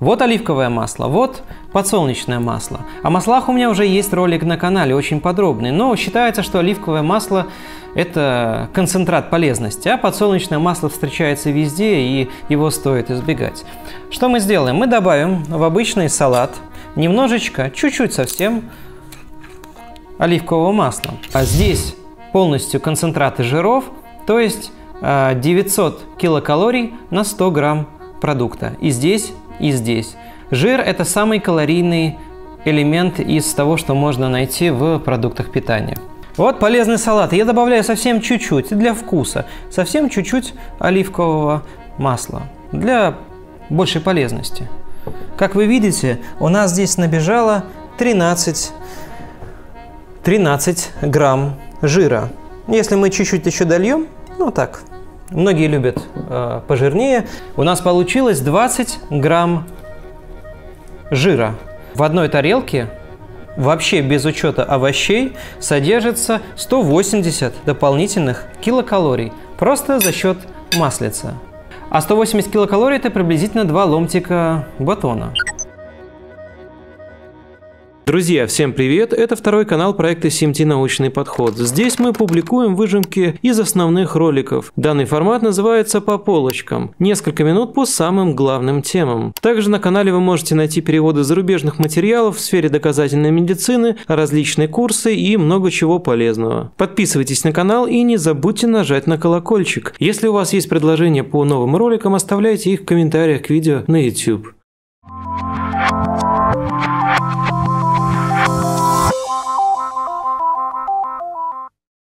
Вот оливковое масло, вот подсолнечное масло. О маслах у меня уже есть ролик на канале, очень подробный, но считается, что оливковое масло – это концентрат полезности, а подсолнечное масло встречается везде, и его стоит избегать. Что мы сделаем? Мы добавим в обычный салат немножечко, чуть-чуть совсем оливкового масла. А здесь полностью концентраты жиров, то есть 900 килокалорий на 100 грамм продукта. И здесь, и здесь. Жир – это самый калорийный элемент из того, что можно найти в продуктах питания. Вот полезный салат. Я добавляю совсем чуть-чуть для вкуса, совсем чуть-чуть оливкового масла для большей полезности. Как вы видите, у нас здесь набежало 13 грамм жира. Если мы чуть-чуть еще дольем, ну так, многие любят пожирнее, у нас получилось 20 грамм жира. В одной тарелке, вообще без учета овощей, содержится 180 дополнительных килокалорий, просто за счет маслица. А 180 килокалорий – это приблизительно 2 ломтика батона. Друзья, всем привет! Это второй канал проекта CMT Научный подход. Здесь мы публикуем выжимки из основных роликов. Данный формат называется «По полочкам». Несколько минут по самым главным темам. Также на канале вы можете найти переводы зарубежных материалов в сфере доказательной медицины, различные курсы и много чего полезного. Подписывайтесь на канал и не забудьте нажать на колокольчик. Если у вас есть предложения по новым роликам, оставляйте их в комментариях к видео на YouTube.